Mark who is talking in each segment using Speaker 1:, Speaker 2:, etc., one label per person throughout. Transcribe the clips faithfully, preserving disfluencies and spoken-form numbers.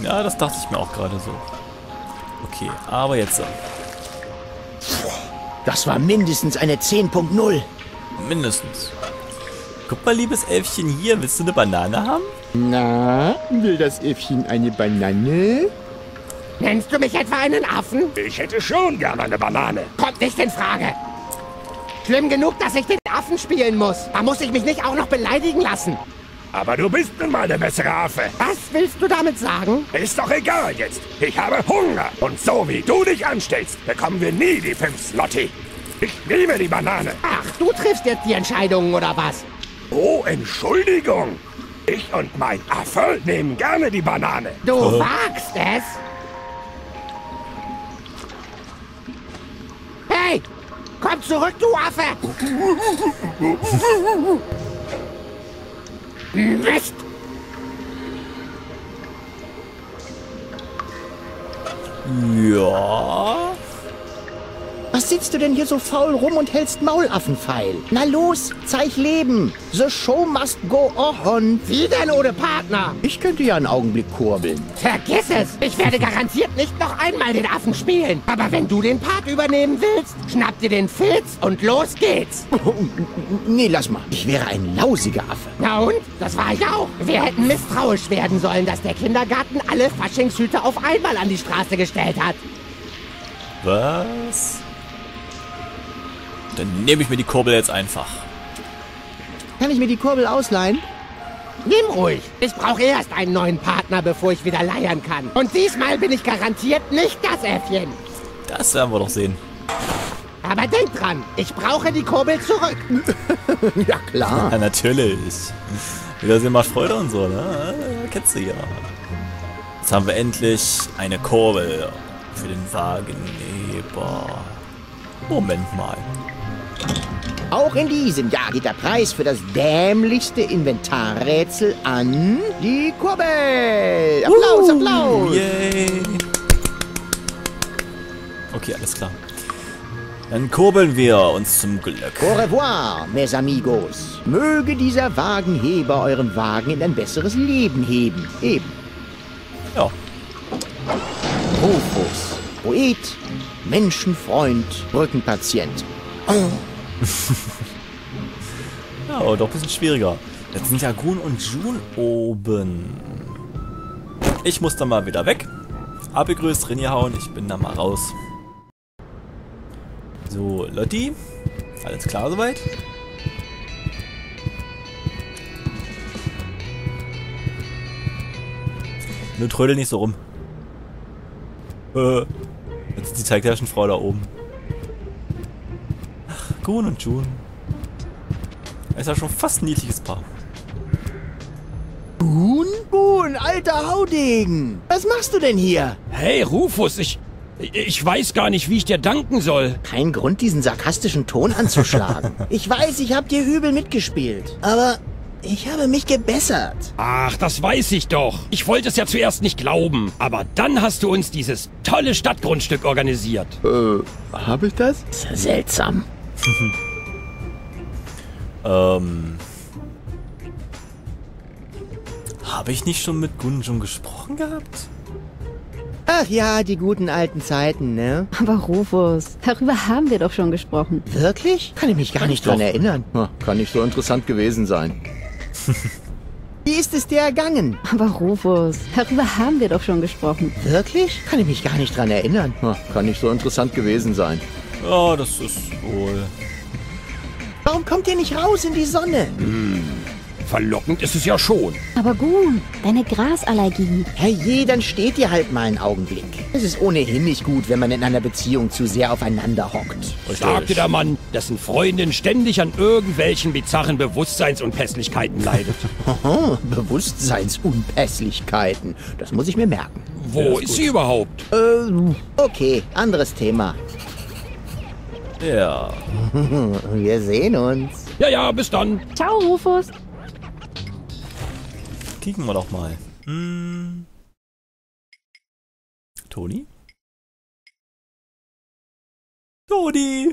Speaker 1: Ja, das dachte ich mir auch gerade so. Okay, aber jetzt so.
Speaker 2: Das war mindestens eine zehn Punkt null.
Speaker 1: Mindestens. Guck mal, liebes Elfchen, hier. Willst du eine Banane haben?
Speaker 2: Na, will das Äffchen eine Banane?
Speaker 3: Nennst du mich etwa einen Affen?
Speaker 4: Ich hätte schon gerne eine Banane.
Speaker 3: Kommt nicht in Frage. Schlimm genug, dass ich den Affen spielen muss. Da muss ich mich nicht auch noch beleidigen lassen.
Speaker 4: Aber du bist nun mal der bessere Affe.
Speaker 3: Was willst du damit sagen?
Speaker 4: Ist doch egal jetzt. Ich habe Hunger. Und so wie du dich anstellst, bekommen wir nie die fünf Slotty. Ich nehme die Banane.
Speaker 3: Ach, du triffst jetzt die Entscheidungen oder was?
Speaker 4: Oh, Entschuldigung. Ich und mein Affe nehmen gerne die Banane.
Speaker 3: Du
Speaker 1: Oh.
Speaker 3: wagst es? Hey, komm zurück, du Affe! Mist!
Speaker 1: Ja.
Speaker 2: Was sitzt du denn hier so faul rum und hältst Maulaffenpfeil? Na los, zeig Leben. The show must go on.
Speaker 3: Wie denn ohne Partner?
Speaker 2: Ich könnte ja einen Augenblick kurbeln.
Speaker 3: Vergiss es! Ich werde garantiert nicht noch einmal den Affen spielen. Aber wenn du den Part übernehmen willst, schnapp dir den Filz und los geht's.
Speaker 2: Nee, lass mal. Ich wäre ein lausiger Affe.
Speaker 3: Na und? Das war ich auch. Wir hätten misstrauisch werden sollen, dass der Kindergarten alle Faschingshüte auf einmal an die Straße gestellt hat.
Speaker 1: Was? Dann nehme ich mir die Kurbel jetzt einfach.
Speaker 2: Kann ich mir die Kurbel ausleihen?
Speaker 3: Nimm ruhig. Ich brauche erst einen neuen Partner, bevor ich wieder leiern kann. Und diesmal bin ich garantiert nicht das Äffchen.
Speaker 1: Das werden wir doch sehen.
Speaker 3: Aber denk dran, ich brauche die Kurbel zurück.
Speaker 2: Ja, klar.
Speaker 1: Ja, natürlich. Wiedersehen macht Freude und so, ne? Kennst du ja. Jetzt haben wir endlich eine Kurbel für den Wagenheber. Moment mal.
Speaker 2: Auch in diesem Jahr geht der Preis für das dämlichste Inventarrätsel an die Kurbel. Applaus, Applaus.
Speaker 1: Yay. Okay, alles klar. Dann kurbeln wir uns zum Glück.
Speaker 2: Au revoir, mes amigos. Möge dieser Wagenheber euren Wagen in ein besseres Leben heben. Eben.
Speaker 1: Ja.
Speaker 2: Rufus, Poet, Menschenfreund, Brückenpatient.
Speaker 1: Ja, aber doch ein bisschen schwieriger. Jetzt sind ja Gun und Jun oben. Ich muss dann mal wieder weg. Abgegrüßt, reingehauen. Ich bin da mal raus. So, Lotti. Alles klar soweit? Nur trödel nicht so rum. Äh, jetzt ist die Zeigtaschenfrau da oben. Ach, Gun und Jun. Ist ja schon fast ein niedliches Paar.
Speaker 2: Gun? Gun, alter Haudegen. Was machst du denn hier?
Speaker 5: Hey, Rufus, ich... Ich weiß gar nicht, wie ich dir danken soll.
Speaker 2: Kein Grund, diesen sarkastischen Ton anzuschlagen. Ich weiß, ich hab dir übel mitgespielt. Aber ich habe mich gebessert.
Speaker 5: Ach, das weiß ich doch. Ich wollte es ja zuerst nicht glauben. Aber dann hast du uns dieses tolle Stadtgrundstück organisiert.
Speaker 2: Äh, habe ich das? Seltsam.
Speaker 1: Ähm... Habe ich nicht schon mit Gunjun gesprochen gehabt?
Speaker 2: Ach ja, die guten alten Zeiten, ne?
Speaker 6: Aber Rufus, darüber haben wir doch schon gesprochen.
Speaker 2: Wirklich? Kann ich mich gar nicht dran erinnern. Kann nicht so interessant gewesen sein. Wie ist es dir ergangen?
Speaker 6: Aber Rufus, darüber haben wir doch schon gesprochen.
Speaker 2: Wirklich? Kann ich mich gar nicht dran erinnern. Kann nicht so interessant gewesen sein.
Speaker 1: Ja, das ist wohl...
Speaker 2: Warum kommt ihr nicht raus in die Sonne?
Speaker 5: Verlockend ist es ja schon.
Speaker 6: Aber Gun, deine Grasallergie.
Speaker 2: Herrje, dann steht ihr halt mal einen Augenblick. Es ist ohnehin nicht gut, wenn man in einer Beziehung zu sehr aufeinander hockt.
Speaker 5: Sagte der Mann, dessen Freundin ständig an irgendwelchen bizarren Bewusstseinsunpässlichkeiten leidet.
Speaker 2: Aha, Bewusstseinsunpässlichkeiten. Das muss ich mir merken.
Speaker 5: Wo ist sie überhaupt?
Speaker 2: Äh, okay, anderes Thema.
Speaker 1: Ja.
Speaker 2: Wir sehen uns.
Speaker 5: Ja, ja, bis dann.
Speaker 6: Ciao, Rufus.
Speaker 1: Kicken wir doch mal. Hm. Toni? Toni!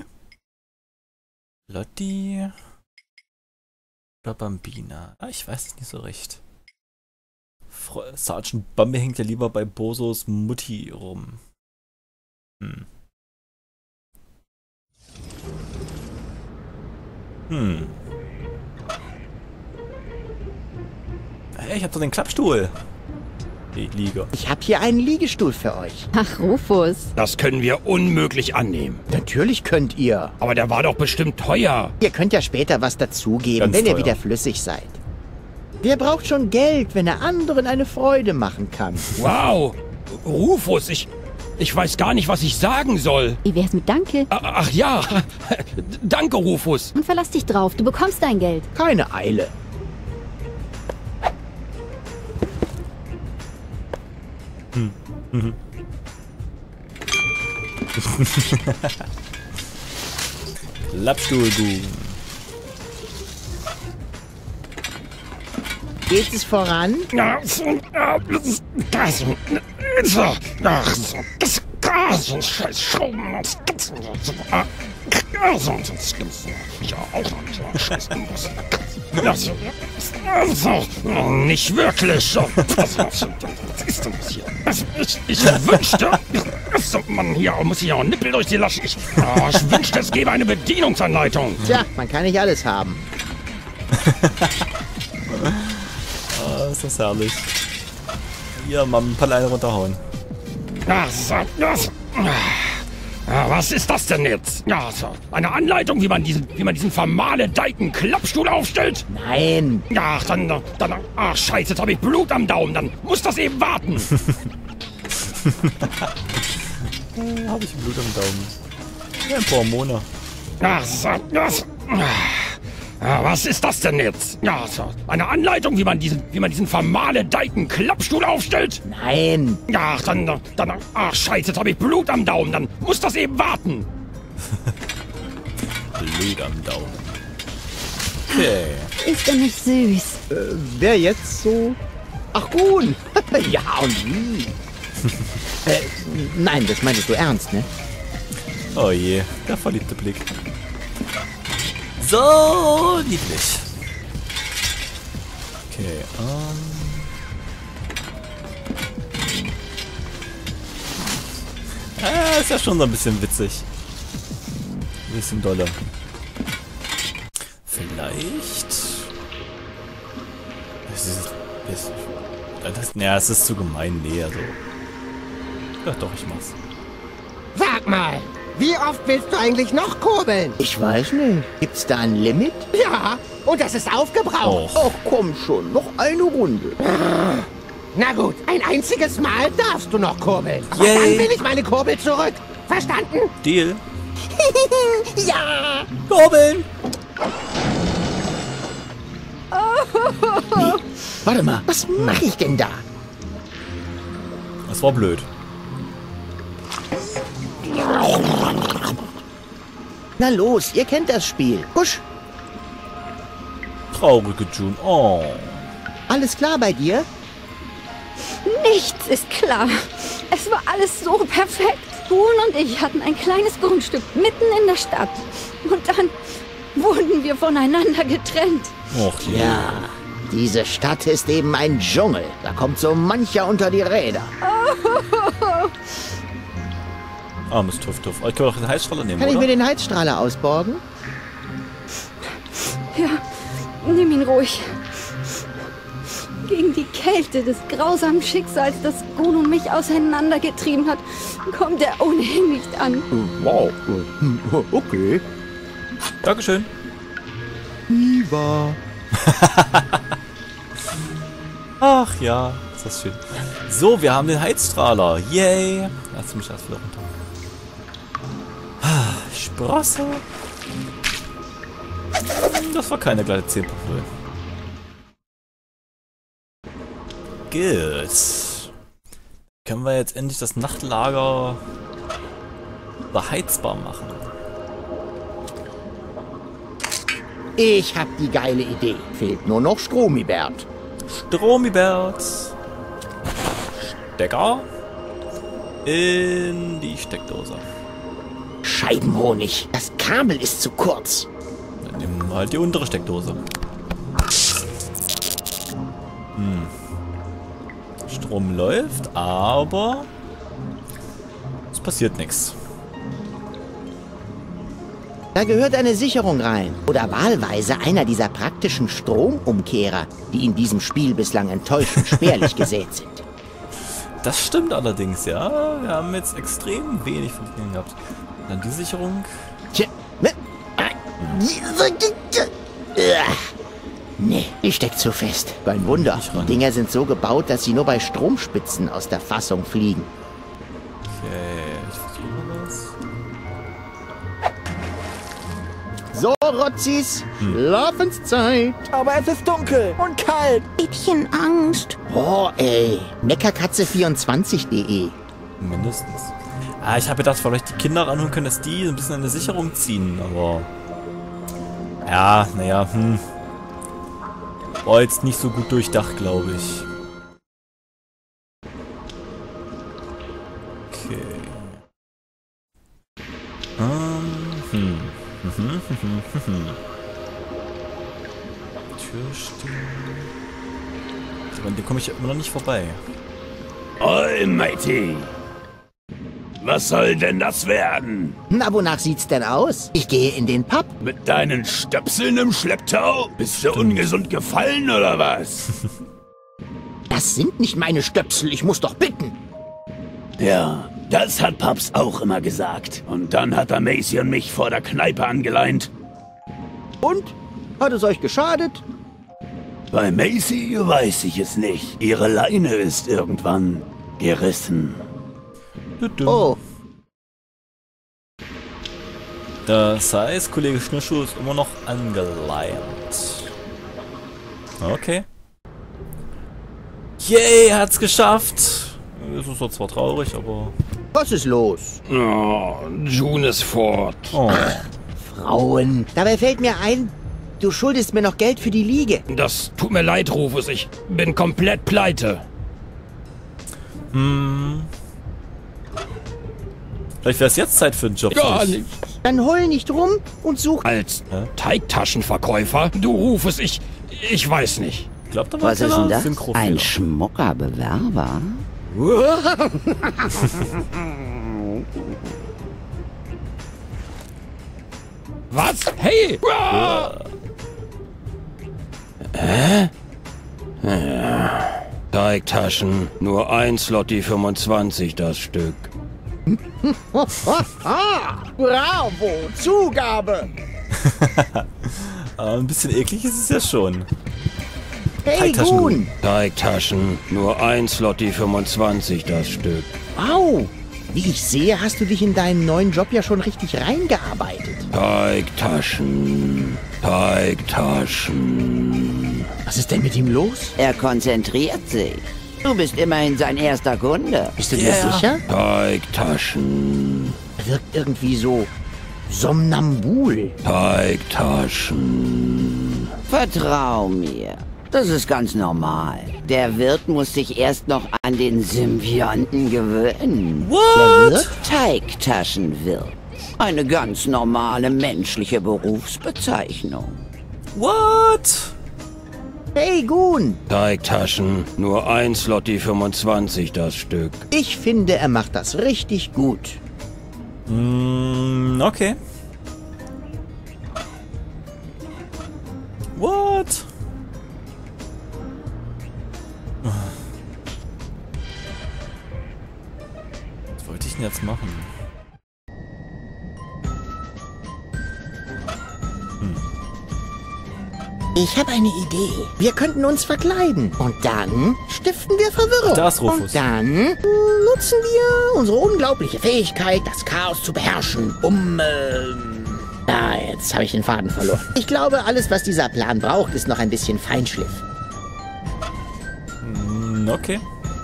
Speaker 1: Lotti? Oder Bambina? Ah, ich weiß es nicht so recht. Fre Sergeant Bambi hängt ja lieber bei Bosos Mutti rum. Hm. Hm. Hey, ich hab doch den Klappstuhl. Die Liege.
Speaker 2: Ich habe hier einen Liegestuhl für euch.
Speaker 6: Ach, Rufus.
Speaker 5: Das können wir unmöglich annehmen.
Speaker 2: Natürlich könnt ihr.
Speaker 5: Aber der war doch bestimmt teuer.
Speaker 2: Ihr könnt ja später was dazugeben,
Speaker 1: Ganz
Speaker 2: wenn ihr
Speaker 1: teuer.
Speaker 2: wieder flüssig seid. Wer braucht schon Geld, wenn er anderen eine Freude machen kann?
Speaker 5: Wow. Rufus, ich, ich weiß gar nicht, was ich sagen soll.
Speaker 6: Wie wär's mit Danke?
Speaker 5: Ach, ach ja. Danke, Rufus.
Speaker 6: Und verlass dich drauf, du bekommst dein Geld.
Speaker 2: Keine Eile.
Speaker 1: Klappstuhl, du.
Speaker 2: Geht es voran?
Speaker 4: Ja, so, ja, das, das, so, ach, so, das, das, so, scheiß Schrauben, das, das, so, ah, also, das gibt's ja auch noch nicht, so, scheiß Imbus. Ja, so, so, nicht wirklich, so, das, so, was ist denn das hier? Das, ich, ich wünschte, so, Mann, hier muss ich ja auch einen Nippel durch die Lasche, ich, oh, ich wünschte, es gäbe eine Bedienungsanleitung.
Speaker 2: Tja, man kann nicht alles haben.
Speaker 1: Ah, ist das herrlich. Hier, mal ein paar Leine runterhauen.
Speaker 4: Ja, so, ja, so. Ja, was ist das denn jetzt? Ja, so. Eine Anleitung, wie man diesen, wie man diesen vermaledeiten Klappstuhl aufstellt?
Speaker 2: Nein.
Speaker 4: Ja, dann, dann, ach scheiße, jetzt habe ich Blut am Daumen, dann muss das eben warten.
Speaker 1: Habe ich Blut am Daumen. Ja, ein paar Hormone.
Speaker 4: Ja, so, ja, so. Ja, was ist das denn jetzt? Ja, so. Eine Anleitung, wie man diesen, wie man diesen vermaledeiten Klappstuhl aufstellt?
Speaker 2: Nein.
Speaker 4: Ja, dann, dann, ach scheiße, jetzt habe ich Blut am Daumen, dann muss das eben warten.
Speaker 1: Blut am Daumen. Okay.
Speaker 6: Ist er nicht süß?
Speaker 2: Äh, wer jetzt so? Ach, Huhn. Ja, und wie? äh, nein, das meintest du ernst, ne?
Speaker 1: Oh je, der verliebte Blick. So niedlich. Okay, ähm. Ah, ist ja schon so ein bisschen witzig. Ein bisschen dolle. Vielleicht. Es ist. Es, das, naja, es ist zu gemein. Nee, also. Ja, doch, ich mach's.
Speaker 3: Sag mal, wie oft willst du eigentlich noch kurbeln?
Speaker 2: Ich weiß nicht. Gibt's da ein Limit?
Speaker 3: Ja, und das ist aufgebraucht.
Speaker 1: Och.
Speaker 2: Ach, komm schon. Noch eine Runde.
Speaker 3: Na gut, ein einziges Mal darfst du noch kurbeln. Aber
Speaker 1: Yay.
Speaker 3: dann will ich meine Kurbel zurück. Verstanden?
Speaker 1: Deal.
Speaker 3: Ja.
Speaker 1: Kurbeln!
Speaker 2: Warte mal, was mache ich denn da?
Speaker 1: Das war blöd.
Speaker 2: Na los, ihr kennt das Spiel. Husch,
Speaker 1: Traurige June. Oh.
Speaker 2: alles klar bei dir?
Speaker 6: Nichts ist klar. Es war alles so perfekt. Huhn und ich hatten ein kleines Grundstück mitten in der Stadt. Und dann wurden wir voneinander getrennt.
Speaker 1: Och je.
Speaker 2: Ja, diese Stadt ist eben ein Dschungel. Da kommt so mancher unter die Räder.
Speaker 1: Armes Tuff Tuff. Ich kann doch den Heizstrahler nehmen,
Speaker 2: Kann ich
Speaker 1: oder?
Speaker 2: mir den Heizstrahler ausborgen?
Speaker 6: Ja, nimm ihn ruhig. Gegen die Kälte des grausamen Schicksals, das Gun und mich auseinandergetrieben hat, kommt er ohnehin nicht an.
Speaker 2: Wow. Okay.
Speaker 1: Dankeschön.
Speaker 2: Viva.
Speaker 1: Ach ja, ist das schön. So, wir haben den Heizstrahler. Yay. Lass mich erst wieder runter. Ah, Sprosse. Das war keine glatte zehn Punkte. Gut. Können wir jetzt endlich das Nachtlager beheizbar machen?
Speaker 2: Ich hab die geile Idee. Fehlt nur noch Stromibert.
Speaker 1: Stromibert. Stecker. In die Steckdose.
Speaker 2: Scheibenhonig. Das Kabel ist zu kurz.
Speaker 1: Dann nehmen wir halt die untere Steckdose. Hm. rumläuft, aber es passiert nichts.
Speaker 2: Da gehört eine Sicherung rein. Oder wahlweise einer dieser praktischen Stromumkehrer, die in diesem Spiel bislang enttäuschend spärlich gesät sind.
Speaker 1: Das stimmt allerdings, ja. Wir haben jetzt extrem wenig von denen gehabt. Dann die Sicherung.
Speaker 2: Tja, ne? Nee, die steckt zu fest. Ein Wunder. Die Dinger sind so gebaut, dass sie nur bei Stromspitzen aus der Fassung fliegen.
Speaker 1: Okay, ich versuche das.
Speaker 2: So, Rotzis, Schlafenszeit.
Speaker 7: Aber es ist dunkel und kalt.
Speaker 6: Mädchen Angst.
Speaker 2: Oh, ey. Meckerkatze vierundzwanzig punkt de.
Speaker 1: Mindestens. Ah, ich habe gedacht, vielleicht die Kinder ranholen können, dass die ein bisschen an der Sicherung ziehen, aber... Ja, naja, hm... War jetzt nicht so gut durchdacht, glaube ich. Okay. Ähm, hm. Mhm, mhm, mhm. Türstür. Aber an dem komme ich immer noch nicht vorbei.
Speaker 5: Almighty! Was soll denn das werden?
Speaker 2: Na, wonach sieht's denn aus? Ich gehe in den Pub.
Speaker 5: Mit deinen Stöpseln im Schlepptau? Bist du ungesund gefallen oder was?
Speaker 2: Das sind nicht meine Stöpsel, ich muss doch bitten.
Speaker 5: Ja, das hat Paps auch immer gesagt. Und dann hat er Macy und mich vor der Kneipe angeleint.
Speaker 2: Und? Hat es euch geschadet?
Speaker 5: Bei Macy weiß ich es nicht. Ihre Leine ist irgendwann gerissen.
Speaker 2: Oh.
Speaker 1: Das heißt, Kollege Schnürschuh ist immer noch angeleint. Okay. Yay, er hat's geschafft. Es ist zwar traurig, aber...
Speaker 2: Was ist los?
Speaker 5: Oh, June ist fort.
Speaker 1: Oh.
Speaker 2: Frauen. Dabei fällt mir ein, du schuldest mir noch Geld für die Liege.
Speaker 5: Das tut mir leid, Rufus. Ich bin komplett pleite.
Speaker 1: Hm. Vielleicht wäre es jetzt Zeit für einen Job.
Speaker 5: Gar
Speaker 1: für dich.
Speaker 5: nicht.
Speaker 2: Dann heul nicht rum und such...
Speaker 5: Als
Speaker 1: Hä?
Speaker 5: Teigtaschenverkäufer? Du Rufus, ich... ich weiß nicht.
Speaker 1: Glaubt aber
Speaker 8: Was ist denn das?
Speaker 1: Synchroфehler.
Speaker 8: Ein schmucker Bewerber?
Speaker 5: Was? Hey! Hä? Teigtaschen. Nur ein Slotty fünfundzwanzig das Stück.
Speaker 2: Bravo, Zugabe.
Speaker 1: Aber ein bisschen eklig ist es ja schon.
Speaker 2: Hey,
Speaker 1: Teigtaschen.
Speaker 2: Gun.
Speaker 5: Teigtaschen. Nur ein Slotty fünfundzwanzig das Stück.
Speaker 2: Wow. Wie ich sehe, hast du dich in deinen neuen Job ja schon richtig reingearbeitet.
Speaker 5: Teigtaschen. Teigtaschen.
Speaker 2: Was ist denn mit ihm los?
Speaker 8: Er konzentriert sich. Du bist immerhin sein erster Kunde.
Speaker 2: Bist du dir sicher?
Speaker 5: Teigtaschen.
Speaker 2: Er wirkt irgendwie so somnambul.
Speaker 5: Teigtaschen.
Speaker 8: Vertrau mir. Das ist ganz normal. Der Wirt muss sich erst noch an den Symbionten gewöhnen.
Speaker 2: Der Wirt?
Speaker 8: Teigtaschenwirt. Eine ganz normale menschliche Berufsbezeichnung.
Speaker 1: What?
Speaker 2: Hey, Gun.
Speaker 5: Teigtaschen. Nur ein Slotty fünfundzwanzig das Stück.
Speaker 2: Ich finde, er macht das richtig gut.
Speaker 1: Mm, okay. What? Was wollte ich denn jetzt machen?
Speaker 2: Ich habe eine Idee. Wir könnten uns verkleiden. Und dann stiften wir Verwirrung.
Speaker 1: Da ist Rufus.
Speaker 2: Und dann nutzen wir unsere unglaubliche Fähigkeit, das Chaos zu beherrschen, um... Ähm, ah, jetzt habe ich den Faden verloren. Ich glaube, alles, was dieser Plan braucht, ist noch ein bisschen Feinschliff.
Speaker 1: Mm, okay.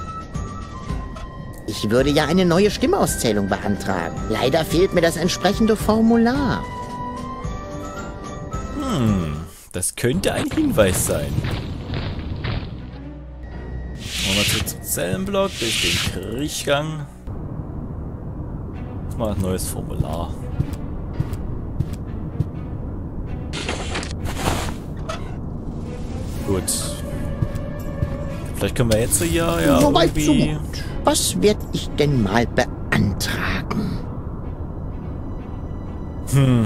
Speaker 2: Ich würde ja eine neue Stimmauszählung beantragen. Leider fehlt mir das entsprechende Formular.
Speaker 1: Hm, das könnte ein Hinweis sein. Nochmal zurück zum Zellenblock, durch den Kriechgang. Jetzt mal ein neues Formular. Gut. Vielleicht können wir jetzt so hier ja
Speaker 2: Soweit so
Speaker 1: irgendwie...
Speaker 2: gut. Was werde ich denn mal beantragen?
Speaker 1: Hm.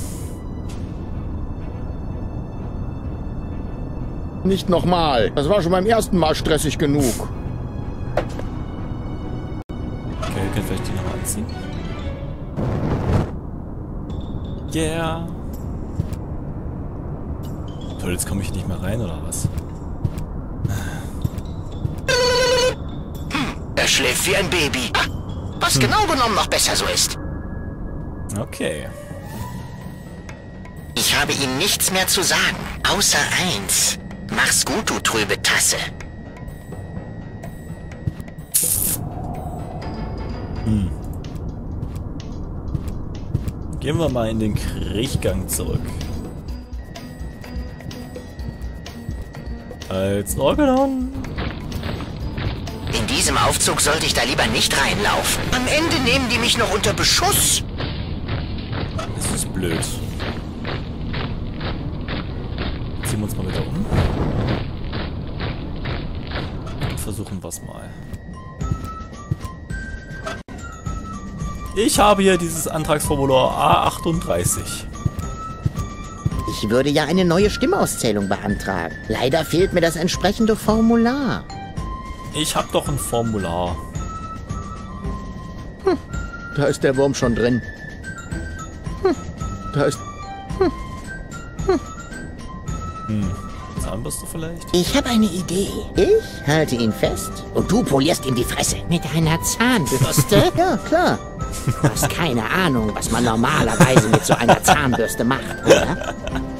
Speaker 2: Nicht nochmal. Das war schon beim ersten Mal stressig genug.
Speaker 1: Okay, wir können vielleicht die nochmal anziehen. Yeah. Toll, jetzt komme ich nicht mehr rein, oder was?
Speaker 9: Er schläft wie ein Baby. Was genau genommen noch besser so ist.
Speaker 1: Okay.
Speaker 9: Ich habe ihm nichts mehr zu sagen, außer eins. Mach's gut, du trübe Tasse.
Speaker 1: Hm. Gehen wir mal in den Kriechgang zurück. Als Organon.
Speaker 9: In diesem Aufzug sollte ich da lieber nicht reinlaufen. Am Ende nehmen die mich noch unter Beschuss.
Speaker 1: Das ist blöd. Ziehen wir uns mal wieder um. Und versuchen wir es mal. Ich habe hier dieses Antragsformular A achtunddreißig.
Speaker 2: Ich würde ja eine neue Stimmauszählung beantragen. Leider fehlt mir das entsprechende Formular.
Speaker 1: Ich habe doch ein Formular.
Speaker 2: Hm, da ist der Wurm schon drin. Hm, da ist... Hm, hm.
Speaker 1: Hm. Zahnbürste vielleicht?
Speaker 2: Ich habe eine Idee. Ich halte ihn fest und du polierst ihm die Fresse. Mit einer Zahnbürste? Ja, klar. Du hast keine Ahnung, was man normalerweise mit so einer Zahnbürste macht, oder?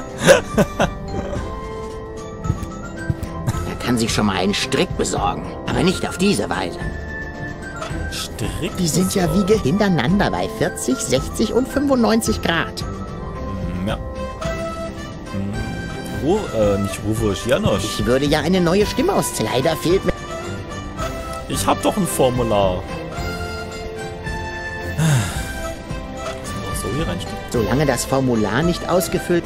Speaker 2: Er kann sich schon mal einen Strick besorgen, aber nicht auf diese Weise.
Speaker 1: Strick?
Speaker 2: Die sind ja wie hintereinander bei vierzig, sechzig und fünfundneunzig Grad.
Speaker 1: Hm, ja. Hm. Ru äh, nicht Rufus, Janosch.
Speaker 2: Ich würde ja eine neue Stimme auszählen. Leider fehlt mir...
Speaker 1: Ich habe doch ein Formular. So hier reinstecken?
Speaker 2: Solange das Formular nicht ausgefüllt...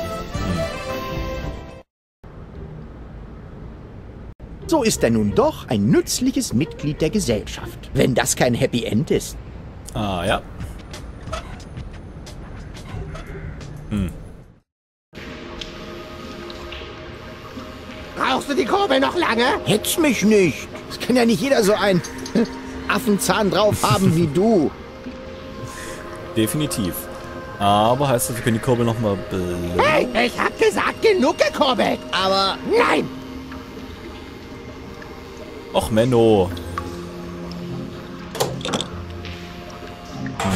Speaker 2: So ist er nun doch ein nützliches Mitglied der Gesellschaft. Wenn das kein Happy End ist.
Speaker 1: Ah, ja. Hm.
Speaker 3: Brauchst du die Kurbel noch lange?
Speaker 2: Hetz mich nicht. Es kann ja nicht jeder so einen Affenzahn drauf haben wie du.
Speaker 1: Definitiv. Aber heißt das, wir können die Kurbel nochmal belohnen?
Speaker 3: Hey, ich hab gesagt, genug gekurbelt.
Speaker 2: Aber...
Speaker 3: Nein!
Speaker 1: Och, Menno. Hm.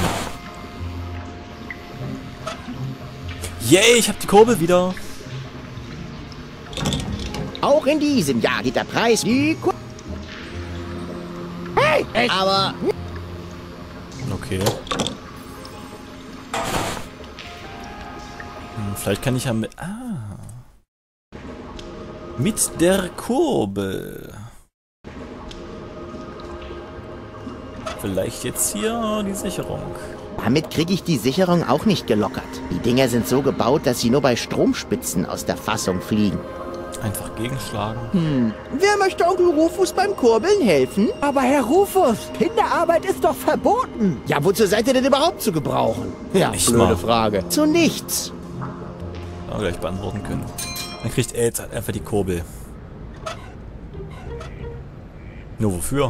Speaker 1: Yay, ich hab die Kurbel wieder.
Speaker 2: Auch in diesem Jahr geht der Preis die Kur...
Speaker 3: Hey, ich...
Speaker 2: Aber...
Speaker 1: Okay. Hm, vielleicht kann ich ja mit... Ah. Mit der Kurbel. Vielleicht jetzt hier die Sicherung.
Speaker 2: Damit kriege ich die Sicherung auch nicht gelockert. Die Dinger sind so gebaut, dass sie nur bei Stromspitzen aus der Fassung fliegen.
Speaker 1: Einfach gegenschlagen.
Speaker 7: Hm. Wer möchte Onkel Rufus beim Kurbeln helfen? Aber Herr Rufus, Kinderarbeit ist doch verboten.
Speaker 2: Ja, wozu seid ihr denn überhaupt zu gebrauchen? Ja,
Speaker 1: Echt
Speaker 2: blöde
Speaker 1: mal.
Speaker 2: Frage. Zu nichts.
Speaker 1: Aber gleich beantworten können. Dann kriegt er jetzt halt einfach die Kurbel. Nur wofür?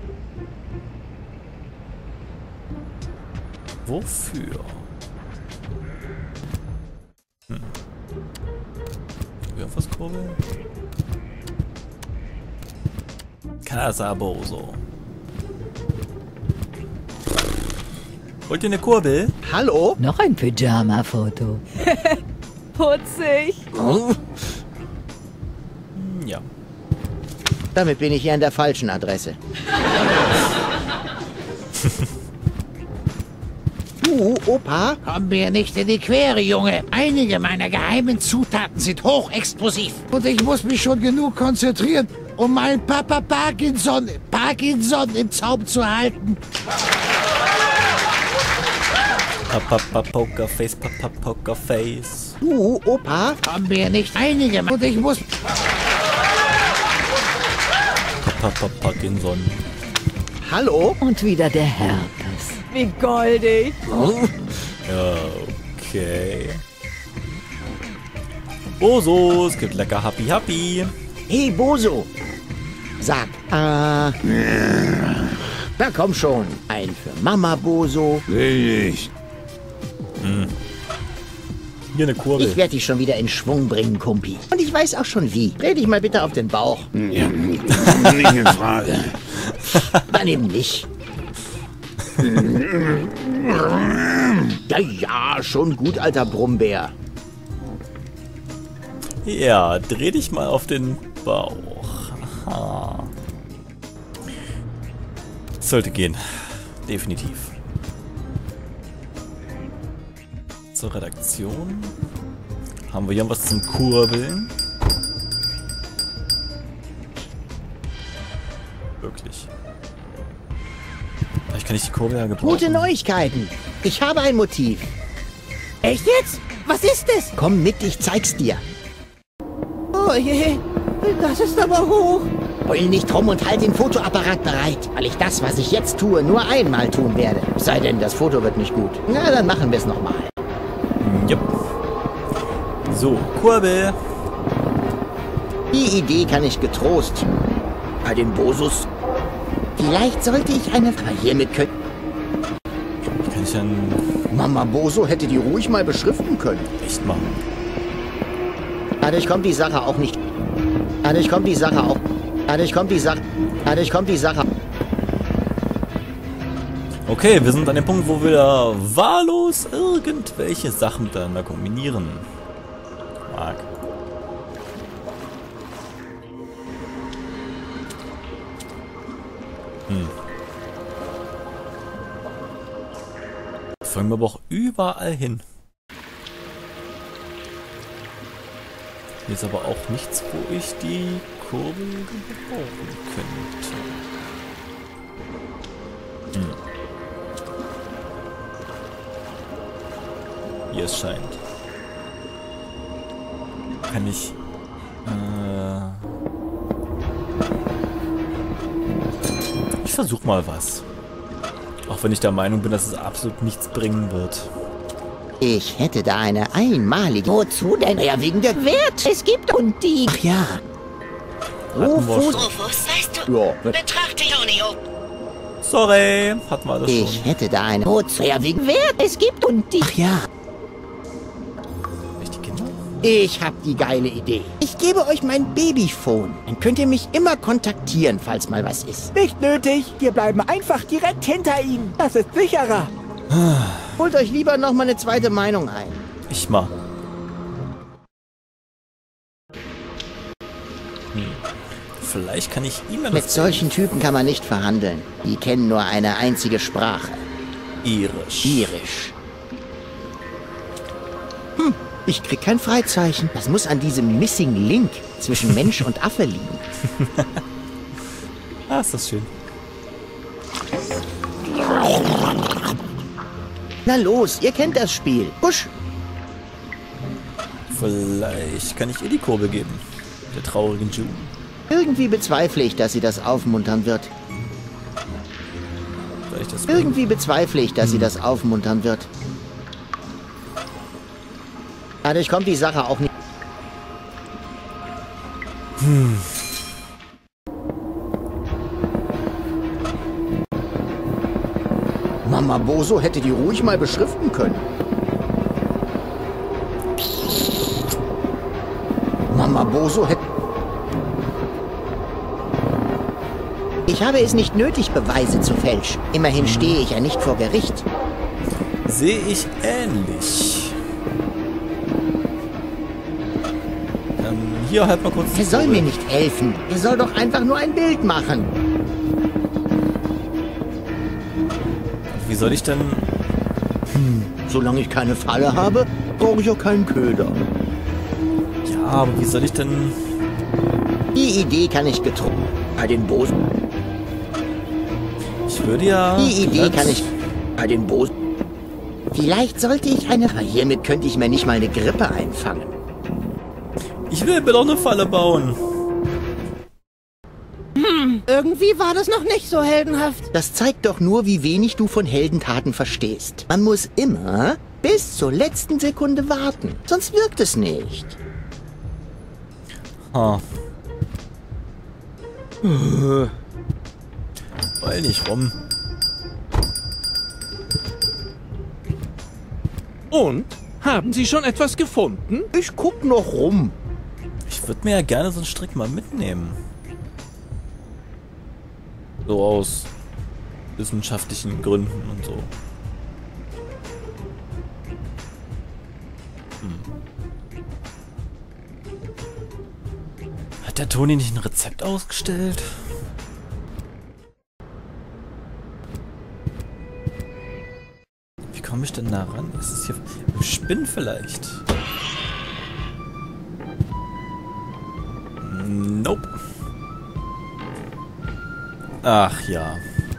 Speaker 1: Wofür? Hm. Irgendwas Kurbel? Casaboso. Wollt ihr eine Kurbel?
Speaker 2: Hallo?
Speaker 10: Noch ein Pyjama-Foto.
Speaker 6: Putzig.
Speaker 2: Oh,
Speaker 1: Hm, ja.
Speaker 2: damit bin ich hier an der falschen Adresse. Du, Opa?
Speaker 3: Komm mir nicht in die Quere, Junge. Einige meiner geheimen Zutaten sind hochexplosiv. Und ich muss mich schon genug konzentrieren, um meinen Papa Parkinson, Parkinson im Zaum zu halten.
Speaker 1: Papa Pokerface, Papa Pokerface.
Speaker 2: Du, Opa?
Speaker 3: Komm mir nicht einige... Und ich muss...
Speaker 1: Papa Parkinson.
Speaker 2: Hallo?
Speaker 10: Und wieder der Herpes.
Speaker 6: Wie goldig.
Speaker 2: Oh.
Speaker 1: Ja, okay. Boso, es gibt lecker Happy Happy.
Speaker 2: Hey, Boso. Sag, äh... Na komm schon. Ein für Mama, Boso.
Speaker 4: Will ich.
Speaker 1: Hm. Hier eine Kurbel.
Speaker 2: Ich werde dich schon wieder in Schwung bringen, Kumpi. Und ich weiß auch schon wie. Dreh dich mal bitte auf den Bauch.
Speaker 4: Ja, nicht in Frage.
Speaker 2: Dann eben nicht. Ja, ja, schon gut, alter Brummbär.
Speaker 1: Ja, dreh dich mal auf den Bauch. Aha. Sollte gehen. Definitiv. Zur Redaktion. Haben wir hier was zum Kurbeln? Wirklich. Vielleicht kann ich die Kurbel ja gebrauchen.
Speaker 2: Gute Neuigkeiten. Ich habe ein Motiv.
Speaker 7: Echt jetzt? Was ist es?
Speaker 2: Komm mit, ich zeig's dir.
Speaker 7: Oh je, das ist aber hoch.
Speaker 2: Heul nicht rum und halt den Fotoapparat bereit, weil ich das, was ich jetzt tue, nur einmal tun werde. Sei denn, das Foto wird nicht gut. Na, dann machen wir es nochmal.
Speaker 1: Jupp. So, Kurbel.
Speaker 2: Die Idee kann ich getrost. Bei den Bosus. Vielleicht sollte ich eine Frage hiermit können.
Speaker 1: Wie kann ich dann
Speaker 2: Mama Boso hätte die ruhig mal beschriften können.
Speaker 1: echt machen?
Speaker 2: Dadurch kommt die Sache auch nicht. Dadurch kommt die Sache auch. Dadurch kommt die Sache. Dadurch kommt die Sache.
Speaker 1: Okay, wir sind an dem Punkt, wo wir da wahllos irgendwelche Sachen miteinander kombinieren. Mag. Hm. Folgen wir aber auch überall hin. Hier ist aber auch nichts, wo ich die Kurbel gebrauchen könnte. Hm. Hier es scheint. Kann ich... Äh, ich versuch mal was. Auch wenn ich der Meinung bin, dass es absolut nichts bringen wird.
Speaker 2: Ich hätte da eine einmalige... Wozu denn? Ja, wegen der Wert. Es gibt und die... Ach ja.
Speaker 1: Rufus.
Speaker 9: Rufus, weißt du,
Speaker 2: Ja,
Speaker 9: betrachte Jonio.
Speaker 1: Sorry, hatten wir alles schon.
Speaker 2: ich hätte da eine... Wozu? Ja, wegen Wert. Es gibt und die... Ach ja.
Speaker 1: Echt die Kinder?
Speaker 2: Ich hab die geile Idee. Ich gebe euch mein Babyphone. Dann könnt ihr mich immer kontaktieren, falls mal was ist.
Speaker 7: Nicht nötig. Wir bleiben einfach direkt hinter ihm. Das ist sicherer.
Speaker 2: Holt euch lieber noch mal eine zweite Meinung ein.
Speaker 1: Ich mal. Hm. Vielleicht kann ich ihm ja
Speaker 2: Mit
Speaker 1: das
Speaker 2: solchen Typen kann man nicht verhandeln. Die kennen nur eine einzige Sprache.
Speaker 1: Irisch.
Speaker 2: Irisch. Hm, ich krieg kein Freizeichen. Das muss an diesem Missing Link zwischen Mensch und Affe liegen.
Speaker 1: Ah, ist das schön.
Speaker 2: Na los, ihr kennt das Spiel. Husch.
Speaker 1: Vielleicht kann ich ihr die Kurbel geben. Der traurigen June.
Speaker 2: Irgendwie bezweifle ich, dass sie das aufmuntern wird.
Speaker 1: Vielleicht das
Speaker 2: Irgendwie bezweifle ich, dass sie das aufmuntern wird. Dadurch kommt die Sache auch nicht...
Speaker 1: Hm.
Speaker 2: Mama Boso hätte die ruhig mal beschriften können. Mama Boso hätte... Ich habe es nicht nötig, Beweise zu fälschen. Immerhin stehe ich ja nicht vor Gericht.
Speaker 1: Sehe ich ähnlich. Ähm, hier halt mal kurz...
Speaker 2: Er soll mir nicht helfen. Er soll doch einfach nur ein Bild machen.
Speaker 1: Wie soll ich denn...
Speaker 2: Hm, solange ich keine Falle habe, brauche ich auch keinen Köder.
Speaker 1: Ja, aber wie soll ich denn...
Speaker 2: Die Idee kann ich getrunken. Bei den Bosen.
Speaker 1: Ich würde ja...
Speaker 2: Die Idee
Speaker 1: glatt-
Speaker 2: kann ich... Bei den Bosen. Vielleicht sollte ich eine... Hiermit könnte ich mir nicht mal eine Grippe einfangen.
Speaker 1: Ich will mir doch eine Falle bauen.
Speaker 7: Äh,
Speaker 3: irgendwie war das noch nicht so heldenhaft.
Speaker 2: Das zeigt doch nur, wie wenig du von Heldentaten verstehst. Man muss immer bis zur letzten Sekunde warten, sonst wirkt es nicht.
Speaker 1: Ha. Heul nicht rum.
Speaker 11: Und? Haben Sie schon etwas gefunden?
Speaker 2: Ich guck noch rum.
Speaker 1: Ich würde mir ja gerne so einen Strick mal mitnehmen. So aus wissenschaftlichen Gründen und so. Hm. Hat der Toni nicht ein Rezept ausgestellt? Wie komme ich denn da ran? Ist es hier im Spinn vielleicht? Nope. Ach ja.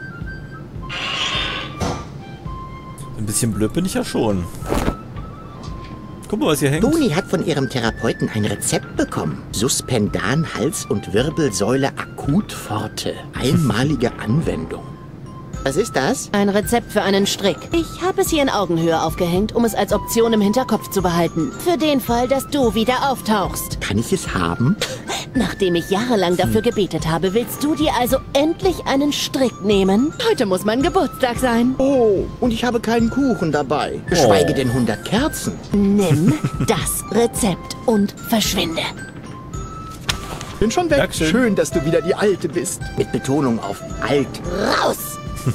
Speaker 1: Ein bisschen blöd bin ich ja schon. Guck mal, was hier hängt.
Speaker 2: Toni hat von ihrem Therapeuten ein Rezept bekommen. Suspendan, Hals- und Wirbelsäule Akutforte. Einmalige Anwendung. Was ist das?
Speaker 12: Ein Rezept für einen Strick. Ich habe es hier in Augenhöhe aufgehängt, um es als Option im Hinterkopf zu behalten. Für den Fall, dass du wieder auftauchst.
Speaker 2: Kann ich es haben?
Speaker 12: Nachdem ich jahrelang dafür gebetet habe, willst du dir also endlich einen Strick nehmen? Heute muss mein Geburtstag sein.
Speaker 2: Oh, und ich habe keinen Kuchen dabei. Geschweige
Speaker 1: Oh.
Speaker 2: denn hundert Kerzen.
Speaker 12: Nimm das Rezept und verschwinde.
Speaker 2: Bin schon weg.
Speaker 1: Dankeschön.
Speaker 2: Schön, dass du wieder die Alte bist. Mit Betonung auf alt.
Speaker 12: Raus!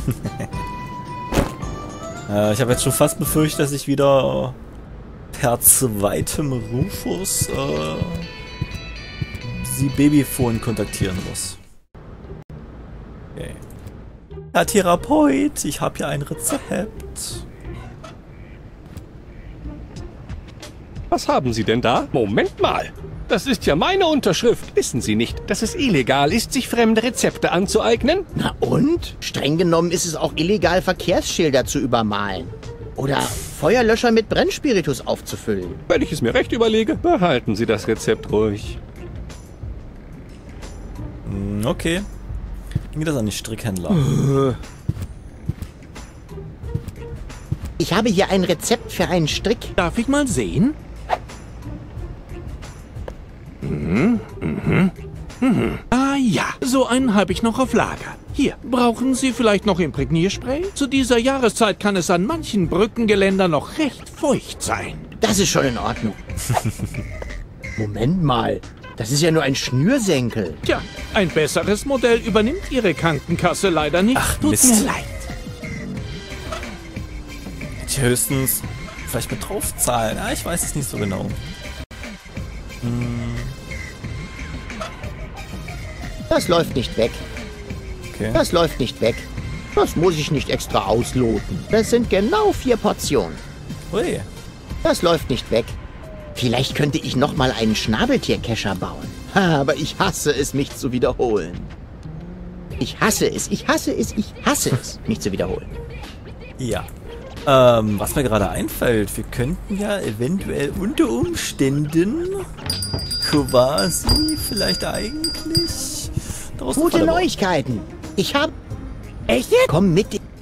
Speaker 1: äh, ich habe jetzt schon fast befürchtet, dass ich wieder per zweitem Rufus äh, sie Babyphone kontaktieren muss. Okay. Herr Therapeut, ich habe hier ein Rezept.
Speaker 5: Was haben Sie denn da? Moment mal. Das ist ja meine Unterschrift. Wissen Sie nicht, dass es illegal ist, sich fremde Rezepte anzueignen?
Speaker 2: Na und? Streng genommen ist es auch illegal, Verkehrsschilder zu übermalen. Oder Feuerlöscher mit Brennspiritus aufzufüllen.
Speaker 5: Wenn ich es mir recht überlege, behalten Sie das Rezept ruhig.
Speaker 1: Hm, okay. Ging das an die Strickhändler?
Speaker 2: Ich habe hier ein Rezept für einen Strick.
Speaker 11: Darf ich mal sehen? Mhm, mhm, mhm. Ah ja, so einen habe ich noch auf Lager. Hier, brauchen Sie vielleicht noch Imprägnierspray? Zu dieser Jahreszeit kann es an manchen Brückengeländern noch recht feucht sein.
Speaker 2: Das ist schon in Ordnung. Moment mal, das ist ja nur ein Schnürsenkel.
Speaker 11: Tja, ein besseres Modell übernimmt Ihre Krankenkasse leider nicht.
Speaker 1: Ach,
Speaker 11: Tut
Speaker 1: Mist.
Speaker 11: mir leid.
Speaker 1: Hätte ich höchstens vielleicht mit draufzahlen. Ah, ich weiß es nicht so genau. Hm.
Speaker 2: Das läuft nicht weg.
Speaker 1: Okay.
Speaker 2: Das läuft nicht weg. Das muss ich nicht extra ausloten. Das sind genau vier Portionen.
Speaker 1: Ui.
Speaker 2: Das läuft nicht weg. Vielleicht könnte ich noch mal einen Schnabeltierkescher bauen. Ha, aber ich hasse es, mich zu wiederholen. Ich hasse es, ich hasse es, ich hasse es, mich zu wiederholen.
Speaker 1: Ja. Ähm, was mir gerade einfällt, wir könnten ja eventuell unter Umständen quasi vielleicht eigentlich daraus
Speaker 2: Gute
Speaker 1: eine Falle bauen.
Speaker 2: Neuigkeiten. Ich hab...
Speaker 3: Echt jetzt?
Speaker 2: Komm mit...